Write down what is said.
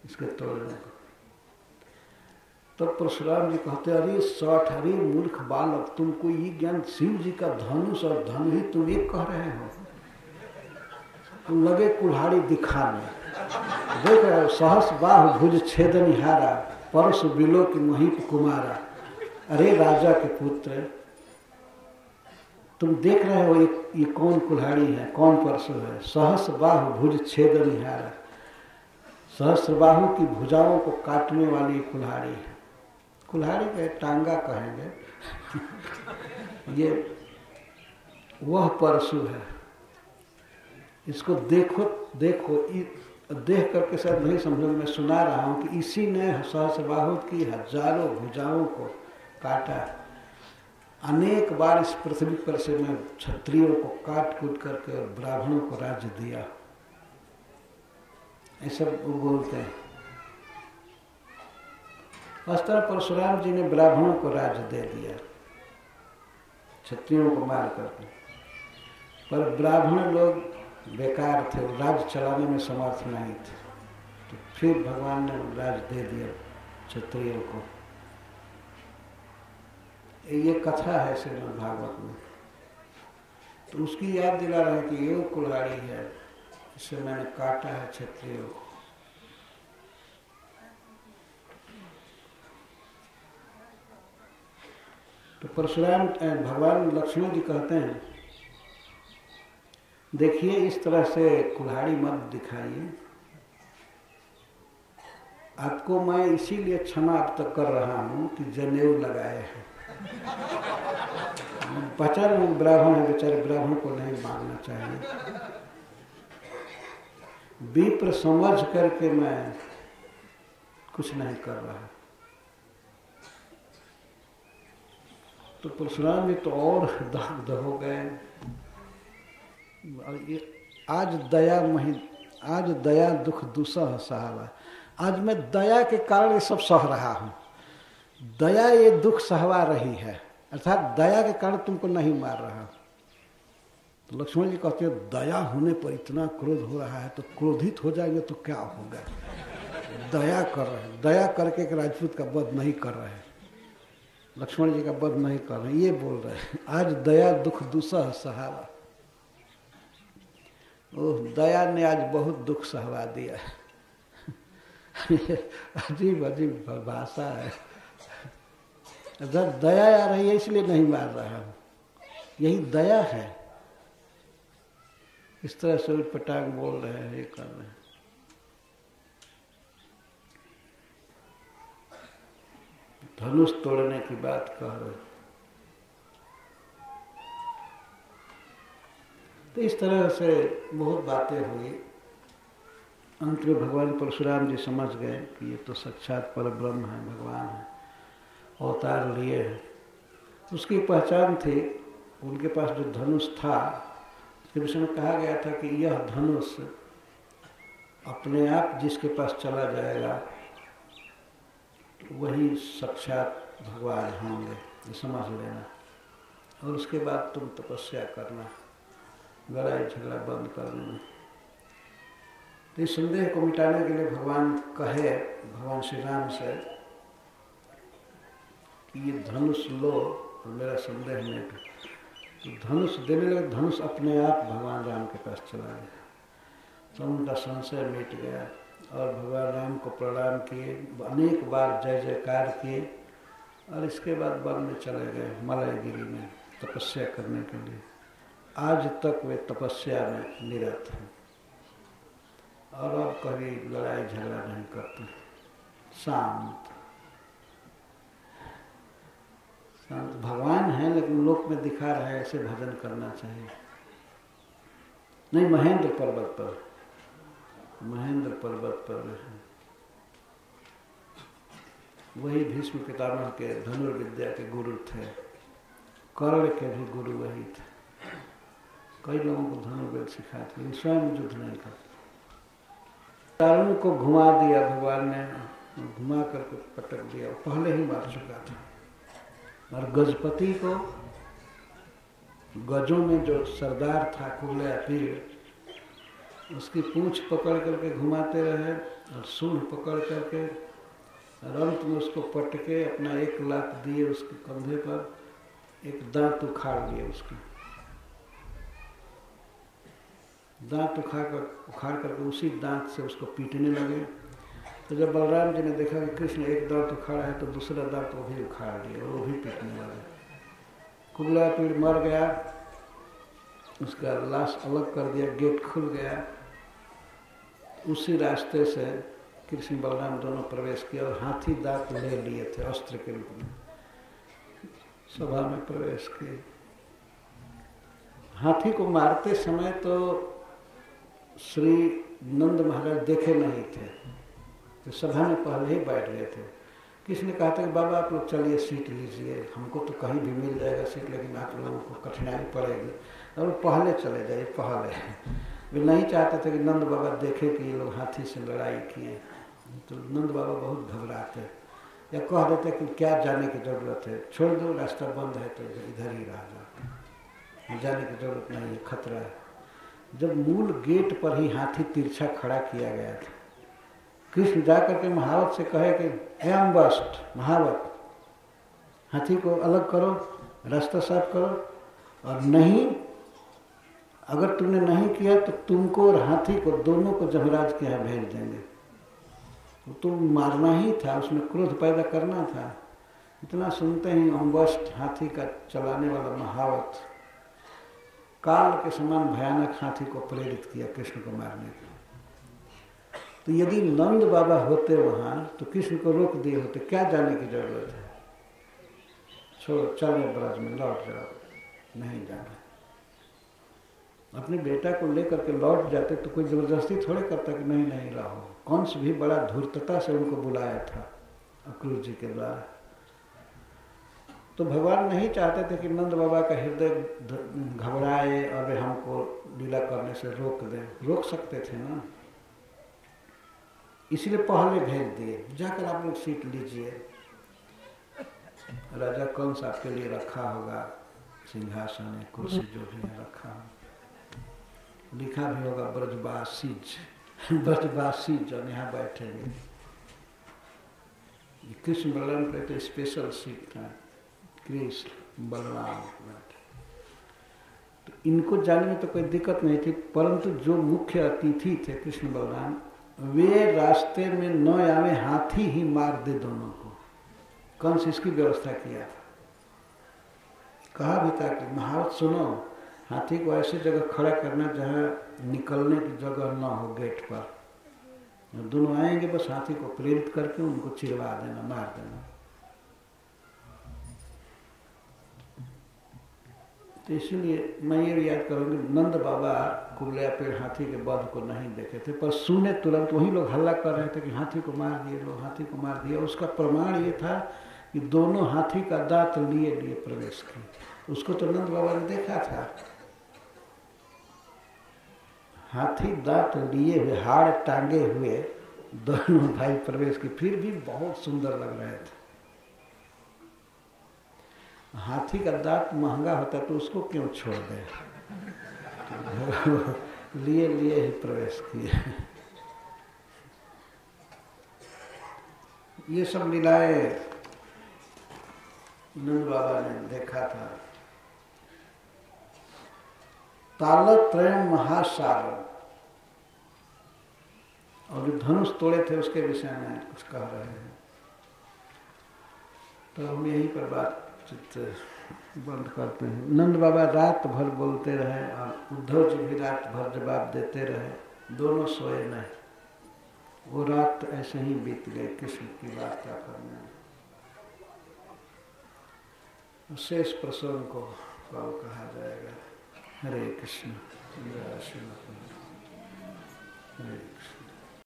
इसके तोड़ने को। तब परशुराम जी कहते, अरे 60, अरे मूर्ख बालक, तुमको ये ज्ञान शिव जी का धनुष और धनु ही तुम एक कह रहे हो? तुम लगे कुल्हाड़ी दिखाने। देख रहे हो, सहस बाहु भुज छेदनिहारा, परशु बिलो की महीप कुमारा। अरे राजा के पुत्र, तुम देख रहे हो ये कौन कुल्हाड़ी है, कौन परशु है? सहस बाहु भुज छेदनिहारा, सहस्रबाहु की भुजाओं को काटने वाली कुल्हाड़ी है। कुल्हाड़ी के टांगा कहेंगे। ये वह परशु है। इसको देखो देखो, देख करके शायद नहीं समझो, मैं सुना रहा हूँ कि इसी ने सहस्रबाहु की हजारों भुजाओं को काटा। अनेक बार इस पृथ्वी पर से मैं क्षत्रियों को काट कूट करके और ब्राह्मणों को राज्य दिया, ऐसा वो बोलते हैं। उस तरह परशुराम जी ने ब्राह्मणों को राज्य दे दिया, क्षत्रियों को मार करके। पर ब्राह्मण लोग बेकार थे, राज्य चलाने में समर्थ नहीं थे, तो फिर भगवान ने राज्य दे दिया क्षत्रियों को। ये कथा है श्रीमद् भागवत में। तो उसकी याद दिला रहे हैं कि ये कुल्हाड़ी है, इससे मैंने काटा है क्षत्रियों को। तो परशुराम भगवान लक्ष्मण जी कहते हैं, देखिए इस तरह से कुल्हाड़ी मत दिखाइए, आपको मैं इसीलिए क्षमा अब तक कर रहा हूं कि जनेऊ लगाए हैं। बचा नहीं, ब्राह्मण है बेचारे, ब्राह्मण को नहीं मारना चाहिए। विप्र समझ करके मैं कुछ नहीं कर रहा। तो परशुराम जी तो और दग्ध हो गए। आज दया दुख दुसह सहावा। आज मैं दया के कारण ये सब सह रहा हूँ। दया ये दुख सहवा रही है, अर्थात दया के कारण तुमको नहीं मार रहा। तो लक्ष्मण जी कहते हैं, दया होने पर इतना क्रोध हो रहा है, तो क्रोधित हो जाएंगे तो क्या होगा? दया कर रहे हैं, दया करके एक राजपूत का वध नहीं कर रहे हैं, लक्ष्मण जी का वध नहीं कर रहे हैं, ये बोल रहे हैं। आज दया दुख दुसह सहावा। ओह, दया ने आज बहुत दुख सहवा दिया है। अजीब अजीब भाषा है। जब दया आ रही है इसलिए नहीं मार रहा हूं, यही दया है। इस तरह से उटपटांग बोल रहे हैं, ये कर रहे हैं। धनुष तोड़ने की बात कह रहे। तो इस तरह से बहुत बातें हुई। अंत में भगवान परशुराम जी समझ गए कि ये तो साक्षात पर ब्रह्म है, भगवान है, अवतार लिए हैं। उसकी पहचान थी, उनके पास जो धनुष था उसके विषय में कहा गया था कि यह धनुष अपने आप जिसके पास चला जाएगा वही साक्षात भगवान होंगे, ये समझ लेना। और उसके बाद तुम तपस्या करना, लड़ाई झगड़ा बंद करने में। तो इस संदेह को मिटाने के लिए भगवान कहे, भगवान श्री राम से कि ये धनुष लो और मेरा संदेह मिट। तो धनुष देने लगे, धनुष अपने आप भगवान राम के पास चला गया। तो उनका संशय मिट गया और भगवान राम को प्रणाम किए, अनेक बार जय जयकार किए और इसके बाद वन में चले गए, मलयगिरी में तपस्या करने के लिए। आज तक वे तपस्या में निरत हैं और अब कभी लड़ाई झगड़ा नहीं करते, शांत शांत भगवान है, लेकिन लोक में दिखा रहे हैं ऐसे भजन करना चाहिए। नहीं, महेंद्र पर्वत पर, महेंद्र पर्वत पर है। वही भीष्म पितामह के धनुर्विद्या के गुरु थे, कर्ण के भी गुरु वही थे। कई लोगों को धनुर्वेद सिखाते, लेकिन स्वयं युद्ध नहीं करते। कर्ण को घुमा दिया भगवान ने, घुमा करके पटक दिया, पहले ही मार चुका था। और गजपति को, गजों में जो सरदार था कुल्ले पीर, उसकी पूंछ पकड़ करके घुमाते रहे और सूंड पकड़ करके और अंत में उसको पटके अपना एक लात दिए उसके कंधे पर, एक दांत उखाड़ लिए उसकी, दांत उखाड़ करके उसी दांत से उसको पीटने लगे। तो जब बलराम जी ने देखा कि कृष्ण एक दांत उखाड़ा है तो दूसरा दांत वो भी उखाड़ लिए और वो भी पीटने लगे। कुबला पीड़ मर गया, उसका लाश अलग कर दिया, गेट खुल गया। उसी रास्ते से कृष्ण बलराम दोनों प्रवेश किया और हाथी दांत ले लिए थे अस्त्र के रूप में, सभा में प्रवेश किए। हाथी को मारते समय तो श्री नंद महाराज देखे नहीं थे, तो सभा में पहले ही बैठ गए थे। किसी ने कहा था कि बाबा आप लोग चलिए सीट लीजिए, हमको तो कहीं भी मिल जाएगा सीट, लेकिन आप लोगों को कठिनाई पड़ेगी, और पहले चले जाइए पहले। वे नहीं चाहते थे कि नंद बाबा देखे कि ये लोग हाथी से लड़ाई किए, तो नंद बाबा बहुत घबराते या कह देते कि क्या जाने की जरूरत है, छोड़ दो, रास्ता बंद है तो इधर ही रह जाओ, जाने की जरूरत नहीं है, खतरा है। जब मूल गेट पर ही हाथी तिरछा खड़ा किया गया था, कृष्ण जाकर के महावत से कहे कि एम बस्ट महावत, हाथी को अलग करो, रास्ता साफ करो, और नहीं, अगर तुमने नहीं किया तो तुमको और हाथी को दोनों को जमराज के यहाँ भेज देंगे। तो तुम मारना ही था, उसमें क्रोध पैदा करना था। इतना सुनते ही अम्बस्ट हाथी का चलाने वाला महावत काल के समान भयानक हाथी को प्रेरित किया कृष्ण को मारने के लिए। तो यदि नंद बाबा होते वहां तो कृष्ण को रोक दिए होते, क्या जाने की जरूरत है, छोड़ो, चलो ब्रज में लौट जाओ, नहीं जाना। अपने बेटा को लेकर के लौट जाते तो कोई जबरदस्ती थोड़े करता कि नहीं नहीं रहो। कंस भी बड़ा धूर्तता से उनको बुलाया था अक्रूर जी के द्वारा। तो भगवान नहीं चाहते थे कि नंद बाबा का हृदय घबराए और वे हमको लीला करने से रोक दें, रोक सकते थे ना, इसलिए पहले भेज दिए, जाकर आप लोग सीट लीजिए, राजा कंस आपके लिए रखा होगा सिंहासन है, कुर्सी जो भी है रखा होगा, लिखा भी होगा ब्रजवासीज, ब्रजवासीज, और यहाँ बैठेंगे। कृष्ण बलराम के तो स्पेशल सीट था, कृष्ण बलराम बैठे, तो इनको जाने में तो कोई दिक्कत नहीं थी, परंतु जो मुख्य अतिथि थे कृष्ण बलराम, वे रास्ते में न आवे, हाथी ही मार दे दोनों को। कंस इसकी व्यवस्था किया था, कहा भी था कि महावत सुनो, हाथी को ऐसी जगह खड़ा करना जहाँ निकलने की जगह न हो गेट पर, दोनों आएंगे बस हाथी को प्रेरित करके उनको चिरवा देना, मार देना। तो इसीलिए मैं ये याद करूँगी, नंद बाबा कुबले पेड़ हाथी के वध को नहीं देखे थे, पर सुने तुरंत, वही लोग हल्ला कर रहे थे कि हाथी को मार दिए लोग, हाथी को मार दिया। उसका प्रमाण ये था कि दोनों हाथी का दांत लिए लिए प्रवेश किए। उसको तो नंद बाबा ने देखा था, हाथी दांत लिए हुए, हाड़ टांगे हुए दोनों भाई प्रवेश किए, फिर भी बहुत सुंदर लग रहे थे। हाथी का दांत महंगा होता तो उसको क्यों छोड़ दे, लिए लिए ही प्रवेश किए। ये सब लीलाएं नंद बाबा ने देखा था। तालत्रयम महासार, और जो धनुष तोड़े थे उसके विषय में कुछ कह रहे हैं, तो हम यहीं पर बातचीत बंद करते हैं। नंद बाबा रात भर बोलते रहे और उद्धव जी भी रात भर जवाब देते रहे, दोनों सोए नहीं। वो रात ऐसे ही बीत गए कृष्ण की वार्ता करने में। शेष प्रसंग को कहा जाएगा। हरे कृष्ण, हरे कृष्ण।